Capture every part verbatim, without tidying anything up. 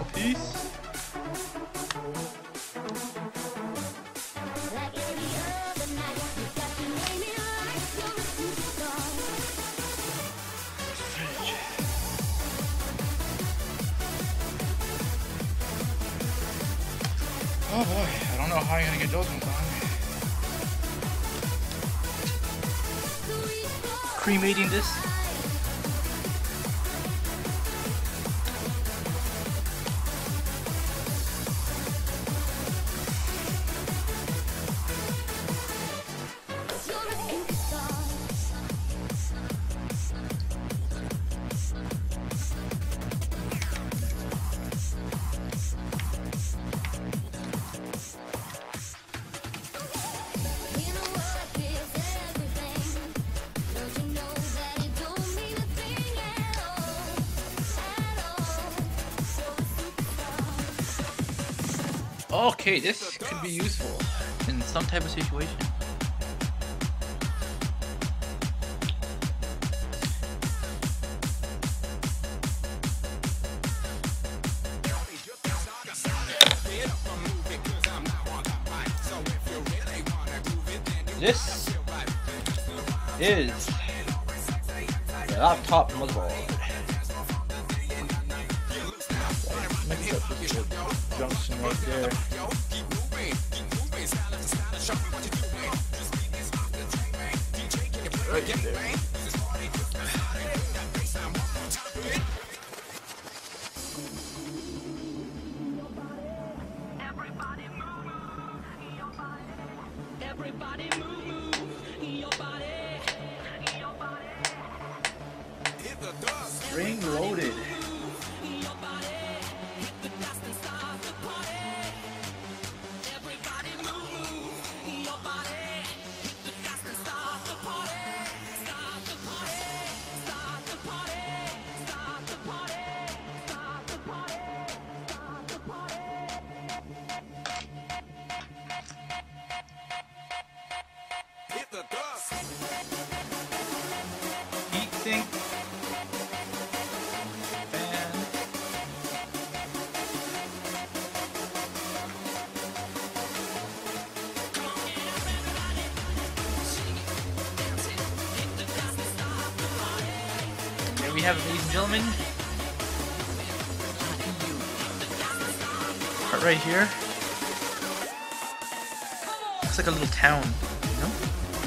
Peace. Oh boy, I don't know how you're gonna get those ones on. Cremating this. Okay, this could be useful in some type of situation. This is the LapTop motherboard. Mix up this junction right there. Right there. Spring loaded. Heat sink. Fan. There we have it, ladies and gentlemen. Part right here. Looks like a little town, you know?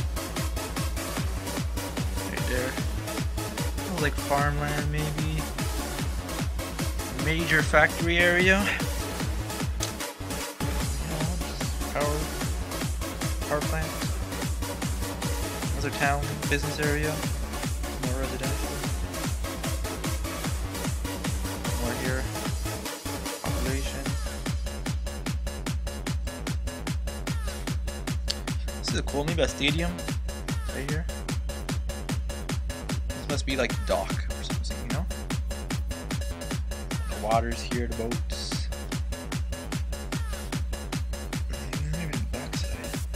Right there. Looks like farmland, maybe. Major factory area. You know, power, power plant. Another town, business area. More residential. More here. Population. This is a cool, maybe a stadium right here. This must be like a dock or something, you know? The water's here, the boats. Maybe the backside.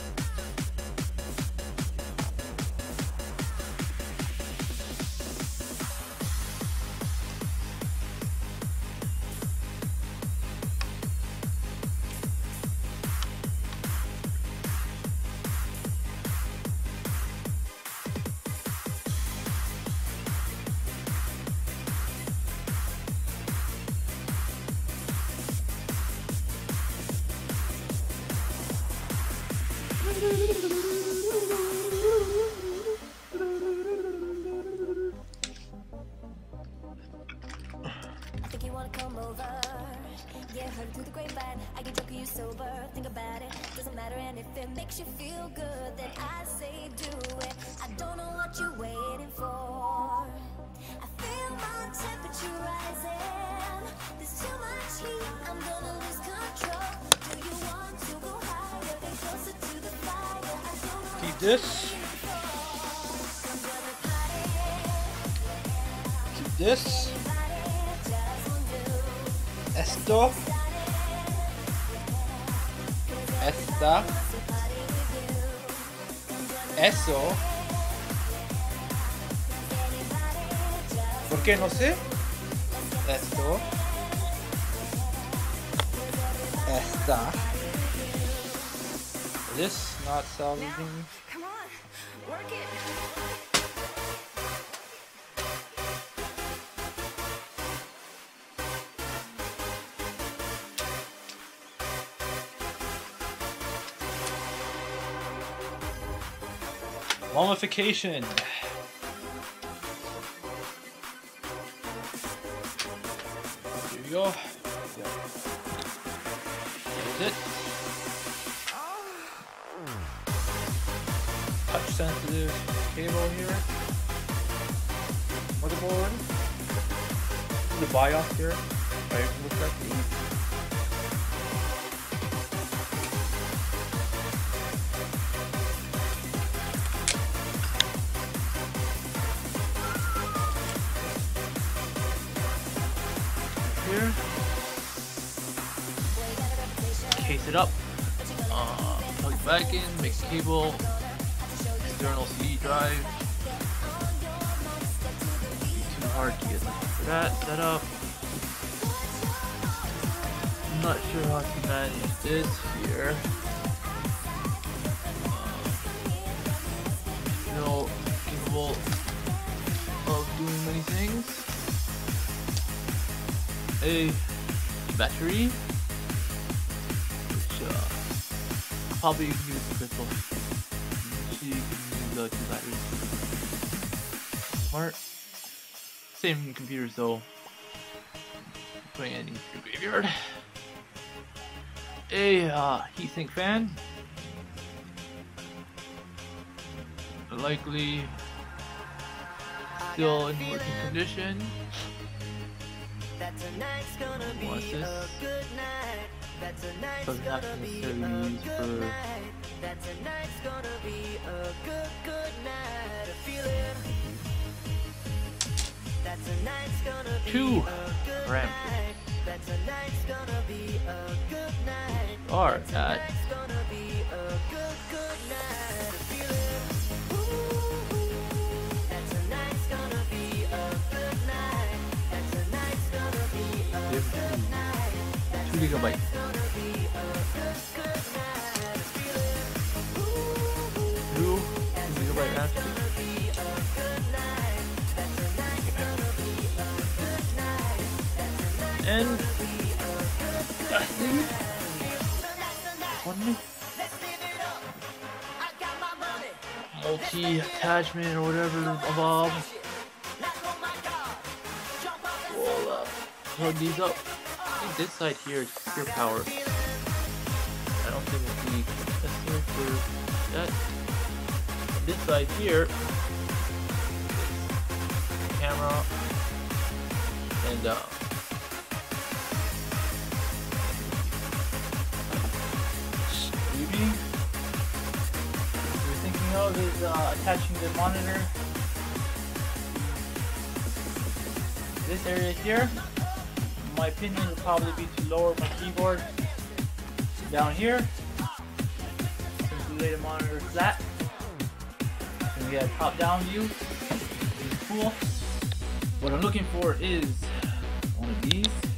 I think you wanna come over. Yeah, heard through the grapevine. I can joke you sober. Think about it, doesn't matter. And if it makes you feel good, then I say do it. I don't know what you're waiting for. I feel my temperature rising. There's too much heat, I'm gonna lose control. Do you want to go higher, get closer to the fire? I don't know. Keep this. Keep this. Esto. Esta. Eso. ¿Por qué no sé? Esto. that. This not salvaging. Come on, work it. Mummification. Here you go. There's it. Touch sensitive cable here. Motherboard. The BIOS here. If I remember correctly. Here. Case it up. Uh, plug it back in. Make a cable. External C D drive. Be too hard to get that set up. I'm not sure how to manage this here. Still capable of doing many things. A battery, which uh, probably you can use the crystal. She can use the two batteries. Smart. Same computers though. Putting it in your graveyard. A uh, heatsink fan. Likely still in working condition. What's this? Doesn't have to necessarily use for two parameters are at two gigabytes. Two gigabyte RAM. And one multi-attachment or whatever above. We'll uh, plug these up. I think this side here is pure power. I don't think it'll be necessary for that. This side here is camera and uh, maybe what we're thinking of is uh, attaching the monitor. This area here. In my opinion, would probably be to lower my keyboard down here. Since we lay the monitor flat, and we get a top-down view. It's cool. What I'm looking for is one of these.